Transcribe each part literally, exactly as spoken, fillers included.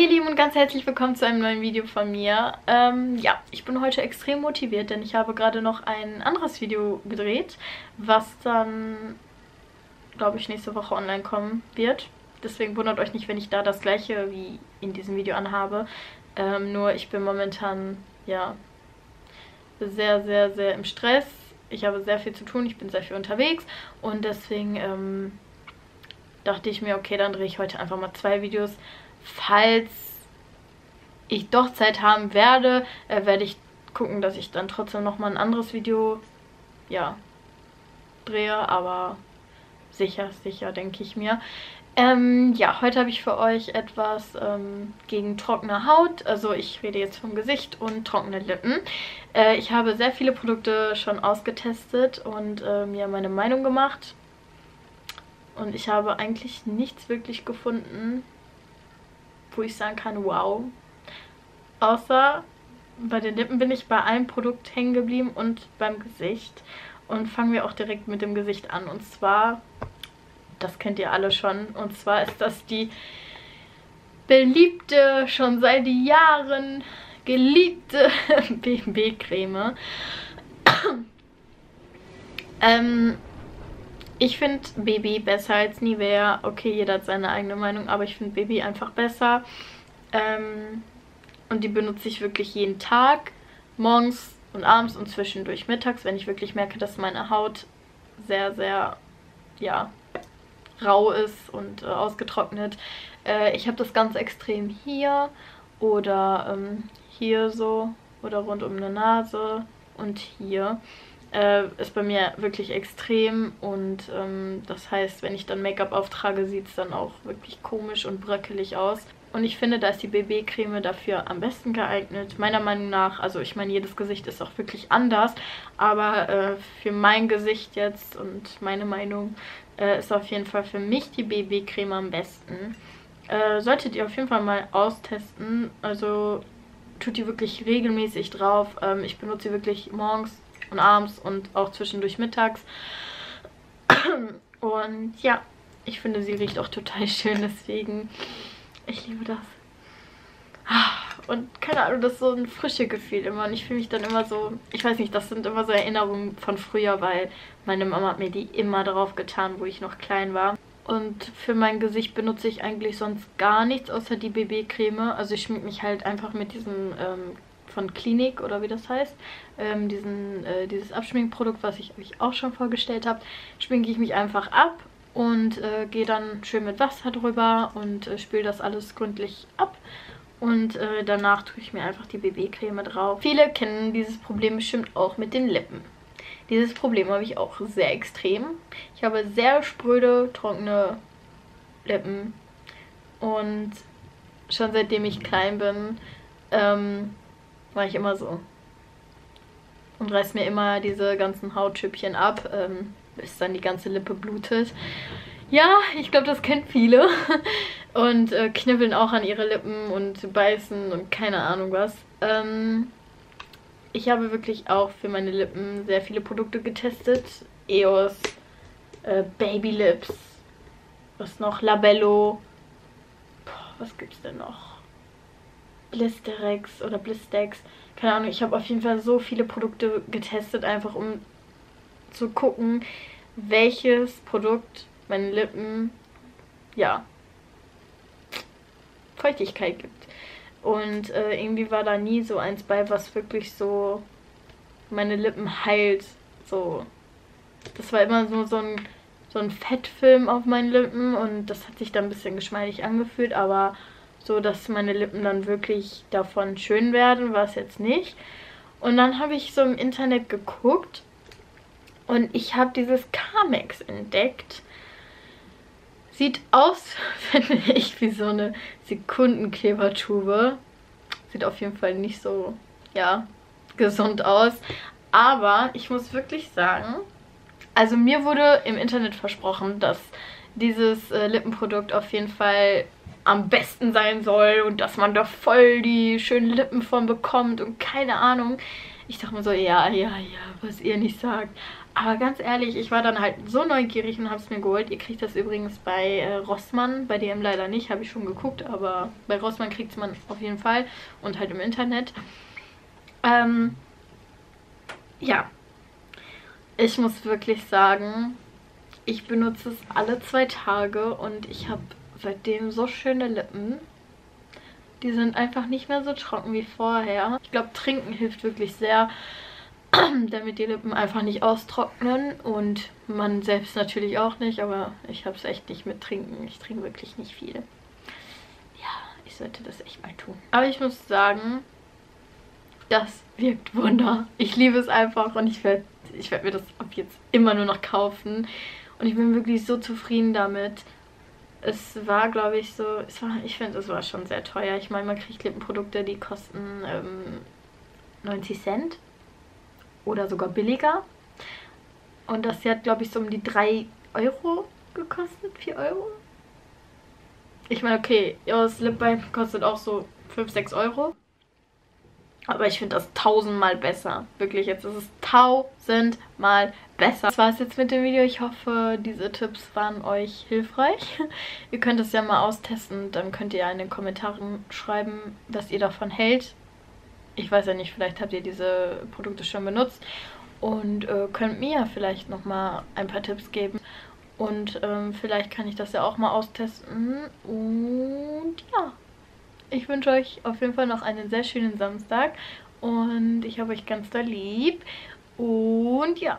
ihr Lieben und ganz herzlich willkommen zu einem neuen Video von mir. Ähm, ja, ich bin heute extrem motiviert, denn ich habe gerade noch ein anderes Video gedreht, was dann, glaube ich, nächste Woche online kommen wird. Deswegen wundert euch nicht, wenn ich da das gleiche wie in diesem Video anhabe. Ähm, nur ich bin momentan, ja, sehr, sehr, sehr im Stress. Ich habe sehr viel zu tun, ich bin sehr viel unterwegs und deswegen ähm, dachte ich mir, okay, dann drehe ich heute einfach mal zwei Videos. Falls ich doch Zeit haben werde, äh, werde ich gucken, dass ich dann trotzdem nochmal ein anderes Video, ja, drehe, aber sicher, sicher, denke ich mir. Ähm, ja, heute habe ich für euch etwas ähm, gegen trockene Haut. Also ich rede jetzt vom Gesicht und trockene Lippen. Äh, ich habe sehr viele Produkte schon ausgetestet und äh, mir meine Meinung gemacht. Und ich habe eigentlich nichts wirklich gefunden, wo ich sagen kann, wow. Außer bei den Lippen bin ich bei einem Produkt hängen geblieben und beim Gesicht. Und fangen wir auch direkt mit dem Gesicht an. Und zwar, das kennt ihr alle schon, und zwar ist das die beliebte, schon seit Jahren geliebte B B-Creme. ähm... Ich finde B B besser als Nivea. Okay, jeder hat seine eigene Meinung, aber ich finde B B einfach besser. Ähm, und die benutze ich wirklich jeden Tag. Morgens und abends und zwischendurch mittags, wenn ich wirklich merke, dass meine Haut sehr, sehr, ja, rau ist und äh, ausgetrocknet. Äh, ich habe das ganz extrem hier oder ähm, hier so oder rund um eine Nase und hier. Äh, ist bei mir wirklich extrem und ähm, das heißt, wenn ich dann Make-up auftrage, sieht es dann auch wirklich komisch und bröckelig aus. Und ich finde, da ist die B B-Creme dafür am besten geeignet, meiner Meinung nach. Also ich meine, jedes Gesicht ist auch wirklich anders, aber äh, für mein Gesicht jetzt und meine Meinung äh, ist auf jeden Fall für mich die B B-Creme am besten. Äh, solltet ihr auf jeden Fall mal austesten, also tut die wirklich regelmäßig drauf. Ähm, ich benutze sie wirklich morgens und abends und auch zwischendurch mittags. Und ja, ich finde, sie riecht auch total schön, deswegen, ich liebe das. Und keine Ahnung, das ist so ein frisches Gefühl immer. Und ich fühle mich dann immer so, ich weiß nicht, das sind immer so Erinnerungen von früher, weil meine Mama hat mir die immer drauf getan, wo ich noch klein war. Und für mein Gesicht benutze ich eigentlich sonst gar nichts, außer die B B-Creme. Also ich schminke mich halt einfach mit diesem ähm, von Clinique oder wie das heißt, ähm, diesen, äh, dieses Abschminkprodukt, was ich euch auch schon vorgestellt habe, schminke ich mich einfach ab und äh, gehe dann schön mit Wasser drüber und äh, spüle das alles gründlich ab und äh, danach tue ich mir einfach die B B-Creme drauf. Viele kennen dieses Problem bestimmt auch mit den Lippen. Dieses Problem habe ich auch sehr extrem. Ich habe sehr spröde, trockene Lippen und schon seitdem ich klein bin, ähm, war ich immer so. Und reiß mir immer diese ganzen Hautschüppchen ab, ähm, bis dann die ganze Lippe blutet. Ja, ich glaube, das kennen viele. Und äh, knibbeln auch an ihre Lippen und beißen und keine Ahnung was. Ähm, ich habe wirklich auch für meine Lippen sehr viele Produkte getestet. E O S, äh, Baby Lips, was noch? Labello. Boah, was gibt's denn noch? Blisterex oder Blistex. Keine Ahnung, ich habe auf jeden Fall so viele Produkte getestet, einfach um zu gucken, welches Produkt meinen Lippen, ja, Feuchtigkeit gibt. Und äh, irgendwie war da nie so eins bei, was wirklich so meine Lippen heilt. So, das war immer so, so ein, so ein Fettfilm auf meinen Lippen und das hat sich dann ein bisschen geschmeidig angefühlt, aber so, dass meine Lippen dann wirklich davon schön werden, war es jetzt nicht. Und dann habe ich so im Internet geguckt und ich habe dieses Carmex entdeckt. Sieht aus, finde ich, wie so eine Sekundenklebertube. Sieht auf jeden Fall nicht so, ja, gesund aus. Aber ich muss wirklich sagen, also mir wurde im Internet versprochen, dass dieses äh, Lippenprodukt auf jeden Fall am besten sein soll und dass man da voll die schönen Lippen von bekommt und keine Ahnung. Ich dachte mir so, ja, ja, ja, was ihr nicht sagt. Aber ganz ehrlich, ich war dann halt so neugierig und habe es mir geholt. Ihr kriegt das übrigens bei äh, Rossmann, bei D M leider nicht, habe ich schon geguckt, aber bei Rossmann kriegt man auf jeden Fall und halt im Internet. Ähm, ja, ich muss wirklich sagen, ich benutze es alle zwei Tage und ich habe seitdem so schöne Lippen. Die sind einfach nicht mehr so trocken wie vorher. Ich glaube, Trinken hilft wirklich sehr, damit die Lippen einfach nicht austrocknen und man selbst natürlich auch nicht, aber ich habe es echt nicht mit Trinken. Ich trinke wirklich nicht viel. Ja, ich sollte das echt mal tun. Aber ich muss sagen, das wirkt Wunder. Ich liebe es einfach und ich werde ich werd mir das ab jetzt immer nur noch kaufen. Und ich bin wirklich so zufrieden damit. Es war, glaube ich, so, es war, ich finde, es war schon sehr teuer. Ich meine, man kriegt Lippenprodukte, die kosten ähm, neunzig Cent oder sogar billiger. Und das hier hat, glaube ich, so um die drei Euro gekostet, vier Euro. Ich meine, okay, das Lip Balm kostet auch so fünf, sechs Euro. Aber ich finde das tausendmal besser. Wirklich, jetzt ist es tausendmal besser. Das war es jetzt mit dem Video. Ich hoffe, diese Tipps waren euch hilfreich. Ihr könnt es ja mal austesten. Dann könnt ihr ja in den Kommentaren schreiben, was ihr davon hält. Ich weiß ja nicht, vielleicht habt ihr diese Produkte schon benutzt. Und äh, könnt mir ja vielleicht nochmal ein paar Tipps geben. Und ähm, vielleicht kann ich das ja auch mal austesten. Und ja. Ich wünsche euch auf jeden Fall noch einen sehr schönen Samstag und ich habe euch ganz doll lieb. Und ja,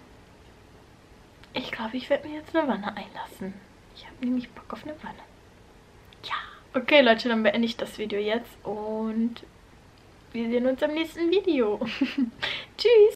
ich glaube, ich werde mir jetzt eine Wanne einlassen. Ich habe nämlich Bock auf eine Wanne. Ja. Okay, Leute, dann beende ich das Video jetzt und wir sehen uns im nächsten Video. Tschüss.